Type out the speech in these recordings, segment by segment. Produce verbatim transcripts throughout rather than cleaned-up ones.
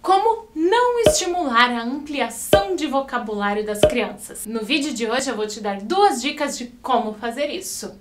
Como não estimular a ampliação de vocabulário das crianças? No vídeo de hoje eu vou te dar duas dicas de como fazer isso.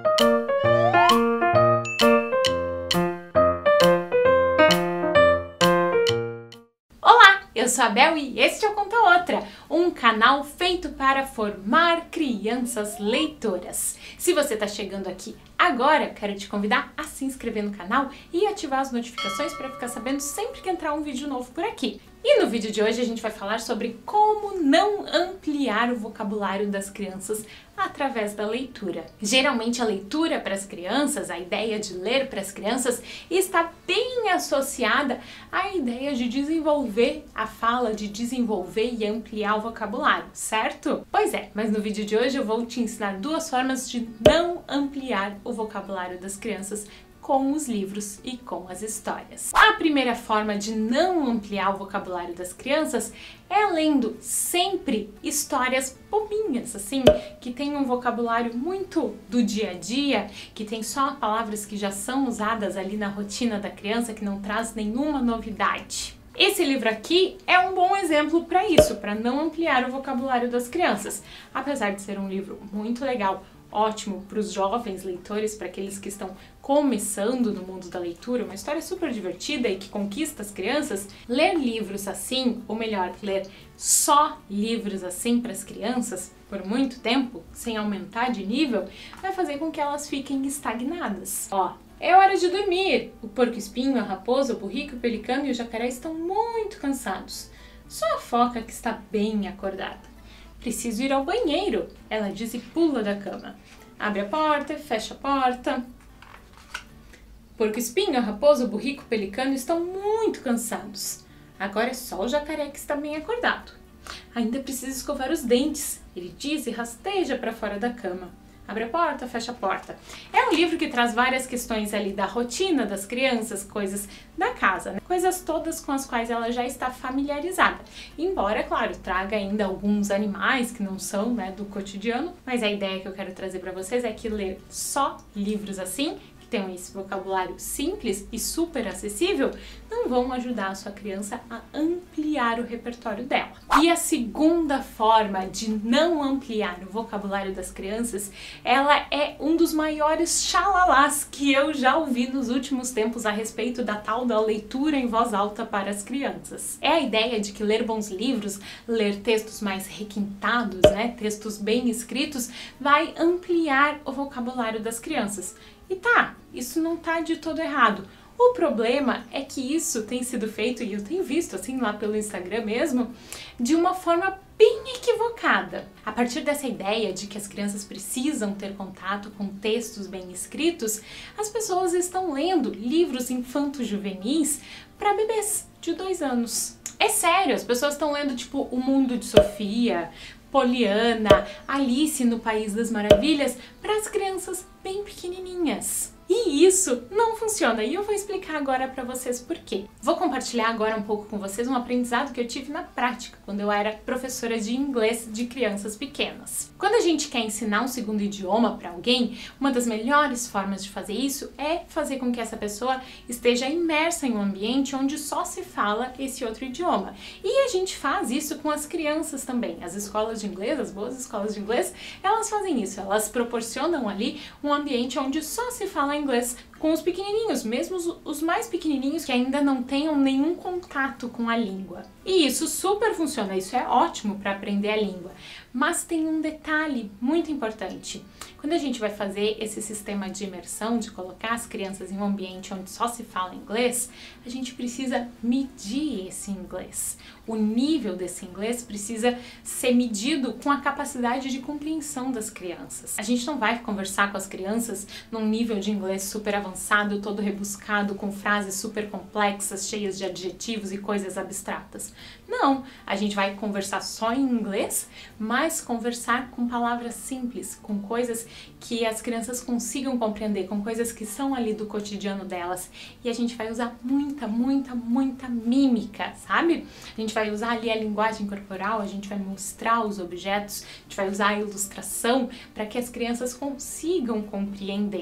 Eu sou a Bel e este é o Conta Outra, um canal feito para formar crianças leitoras. Se você está chegando aqui agora, quero te convidar a se inscrever no canal e ativar as notificações para ficar sabendo sempre que entrar um vídeo novo por aqui. E no vídeo de hoje a gente vai falar sobre como não ampliar o vocabulário das crianças através da leitura. Geralmente a leitura para as crianças, a ideia de ler para as crianças, está bem associada à ideia de desenvolver a fala, de desenvolver e ampliar o vocabulário, certo? Pois é, mas no vídeo de hoje eu vou te ensinar duas formas de não ampliar o vocabulário das crianças com os livros e com as histórias. A primeira forma de não ampliar o vocabulário das crianças é lendo sempre histórias bobinhas, assim, que tem um vocabulário muito do dia a dia, que tem só palavras que já são usadas ali na rotina da criança, que não traz nenhuma novidade. Esse livro aqui é um bom exemplo para isso, para não ampliar o vocabulário das crianças. Apesar de ser um livro muito legal, ótimo para os jovens leitores, para aqueles que estão começando no mundo da leitura, uma história super divertida e que conquista as crianças, ler livros assim, ou melhor, ler só livros assim para as crianças por muito tempo, sem aumentar de nível, vai fazer com que elas fiquem estagnadas. Ó, é hora de dormir! O porco-espinho, a raposa, o burrico, o pelicano e o jacaré estão muito cansados. Só a foca que está bem acordada. Preciso ir ao banheiro, ela diz e pula da cama. Abre a porta, fecha a porta. Porco-espinho, a raposa, o burrico, o pelicano estão muito cansados. Agora é só o jacaré que está bem acordado. Ainda preciso escovar os dentes, ele diz e rasteja para fora da cama. Abre a porta, fecha a porta. É um livro que traz várias questões ali da rotina das crianças, coisas da casa, né? Coisas todas com as quais ela já está familiarizada. Embora, claro, traga ainda alguns animais que não são, né, do cotidiano, mas a ideia que eu quero trazer para vocês é que ler só livros assim, que tenham esse vocabulário simples e super acessível, não vão ajudar a sua criança a ampliar o repertório dela. E a segunda forma de não ampliar o vocabulário das crianças, ela é um dos maiores xalalás que eu já ouvi nos últimos tempos a respeito da tal da leitura em voz alta para as crianças. É a ideia de que ler bons livros, ler textos mais requintados, né, textos bem escritos, vai ampliar o vocabulário das crianças. E tá, isso não tá de todo errado. O problema é que isso tem sido feito, e eu tenho visto assim lá pelo Instagram mesmo, de uma forma bem equivocada. A partir dessa ideia de que as crianças precisam ter contato com textos bem escritos, as pessoas estão lendo livros infanto-juvenis para bebês de dois anos. É sério, as pessoas estão lendo tipo O Mundo de Sofia, Poliana, Alice no País das Maravilhas para as crianças bem pequenininhas. E isso não funciona, e eu vou explicar agora para vocês por quê. Vou compartilhar agora um pouco com vocês um aprendizado que eu tive na prática, quando eu era professora de inglês de crianças pequenas. Quando a gente quer ensinar um segundo idioma para alguém, uma das melhores formas de fazer isso é fazer com que essa pessoa esteja imersa em um ambiente onde só se fala esse outro idioma. E a gente faz isso com as crianças também. As escolas de inglês, as boas escolas de inglês, elas fazem isso, elas proporcionam ali um ambiente onde só se fala inglês com os pequenininhos, mesmo os, os mais pequenininhos que ainda não tenham nenhum contato com a língua. E isso super funciona, isso é ótimo para aprender a língua. Mas tem um detalhe muito importante. Quando a gente vai fazer esse sistema de imersão, de colocar as crianças em um ambiente onde só se fala inglês, a gente precisa medir esse inglês. O nível desse inglês precisa ser medido com a capacidade de compreensão das crianças. A gente não vai conversar com as crianças num nível de inglês super avançado, todo rebuscado, com frases super complexas, cheias de adjetivos e coisas abstratas. Não, a gente vai conversar só em inglês, mas conversar com palavras simples, com coisas que as crianças consigam compreender, com coisas que são ali do cotidiano delas. E a gente vai usar muita, muita, muita mímica, sabe? A gente vai usar ali a linguagem corporal, a gente vai mostrar os objetos, a gente vai usar a ilustração para que as crianças consigam compreender.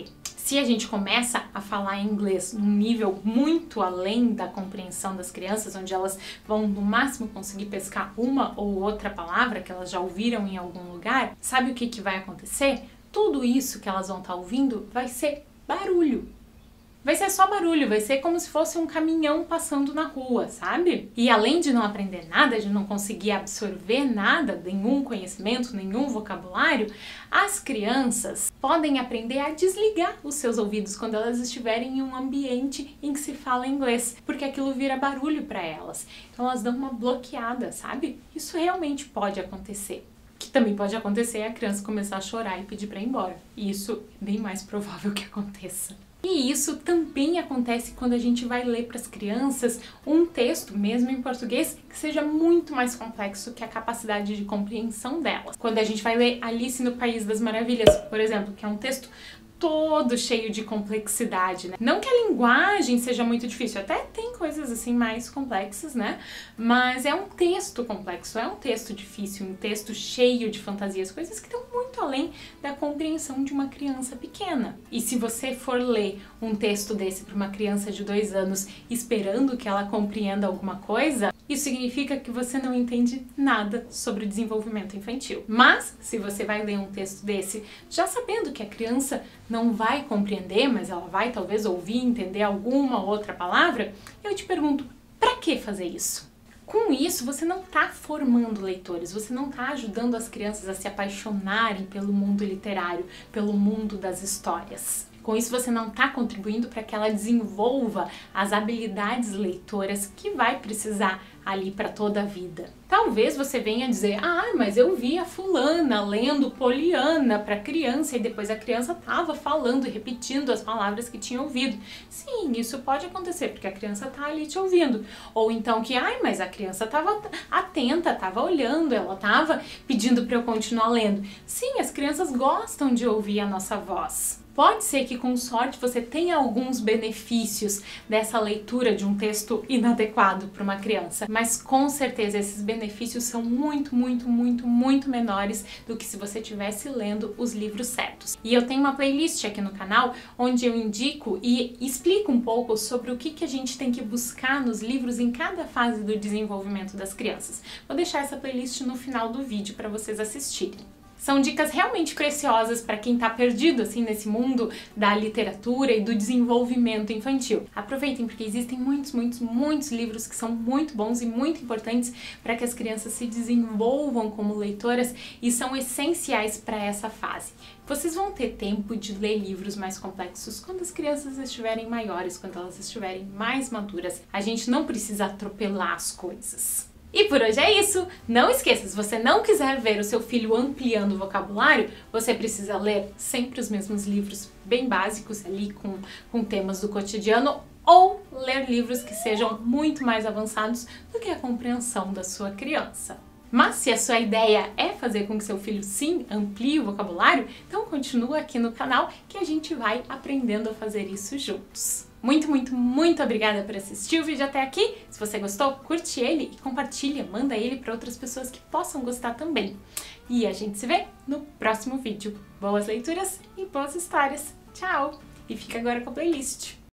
Se a gente começa a falar inglês num nível muito além da compreensão das crianças, onde elas vão no máximo conseguir pescar uma ou outra palavra que elas já ouviram em algum lugar, sabe o que que vai acontecer? Tudo isso que elas vão estar ouvindo vai ser barulho. Vai ser só barulho, vai ser como se fosse um caminhão passando na rua, sabe? E além de não aprender nada, de não conseguir absorver nada, nenhum conhecimento, nenhum vocabulário, as crianças podem aprender a desligar os seus ouvidos quando elas estiverem em um ambiente em que se fala inglês, porque aquilo vira barulho para elas. Então elas dão uma bloqueada, sabe? Isso realmente pode acontecer. Que também pode acontecer é a criança começar a chorar e pedir para ir embora. E isso é bem mais provável que aconteça. E isso também acontece quando a gente vai ler para as crianças um texto, mesmo em português, que seja muito mais complexo que a capacidade de compreensão delas. Quando a gente vai ler Alice no País das Maravilhas, por exemplo, que é um texto todo cheio de complexidade, né? Não que a linguagem seja muito difícil, até tem coisas assim mais complexas, né? Mas é um texto complexo, é um texto difícil, um texto cheio de fantasias, coisas que estão muito além da compreensão de uma criança pequena. E se você for ler um texto desse para uma criança de dois anos esperando que ela compreenda alguma coisa, isso significa que você não entende nada sobre o desenvolvimento infantil. Mas, se você vai ler um texto desse já sabendo que a criança não vai compreender, mas ela vai talvez ouvir, entender alguma outra palavra, eu te pergunto, para que fazer isso? Com isso, você não está formando leitores, você não está ajudando as crianças a se apaixonarem pelo mundo literário, pelo mundo das histórias. Com isso, você não está contribuindo para que ela desenvolva as habilidades leitoras que vai precisar ali para toda a vida. Talvez você venha dizer, ah, mas eu vi a fulana lendo Poliana para criança e depois a criança estava falando e repetindo as palavras que tinha ouvido. Sim, isso pode acontecer, porque a criança está ali te ouvindo. Ou então que, ai, mas a criança estava atenta, estava olhando, ela estava pedindo para eu continuar lendo. Sim, as crianças gostam de ouvir a nossa voz. Pode ser que com sorte você tenha alguns benefícios dessa leitura de um texto inadequado para uma criança, mas com certeza esses benefícios são muito, muito, muito, muito menores do que se você estivesse lendo os livros certos. E eu tenho uma playlist aqui no canal onde eu indico e explico um pouco sobre o que, que a gente tem que buscar nos livros em cada fase do desenvolvimento das crianças. Vou deixar essa playlist no final do vídeo para vocês assistirem. São dicas realmente preciosas para quem está perdido assim nesse mundo da literatura e do desenvolvimento infantil. Aproveitem, porque existem muitos, muitos, muitos livros que são muito bons e muito importantes para que as crianças se desenvolvam como leitoras e são essenciais para essa fase. Vocês vão ter tempo de ler livros mais complexos quando as crianças estiverem maiores, quando elas estiverem mais maduras. A gente não precisa atropelar as coisas. E por hoje é isso! Não esqueça, se você não quiser ver o seu filho ampliando o vocabulário, você precisa ler sempre os mesmos livros bem básicos ali com, com temas do cotidiano ou ler livros que sejam muito mais avançados do que a compreensão da sua criança. Mas se a sua ideia é fazer com que seu filho sim amplie o vocabulário, então continua aqui no canal que a gente vai aprendendo a fazer isso juntos. Muito, muito, muito obrigada por assistir o vídeo até aqui. Se você gostou, curte ele e compartilha, manda ele para outras pessoas que possam gostar também. E a gente se vê no próximo vídeo. Boas leituras e boas histórias. Tchau! E fica agora com a playlist.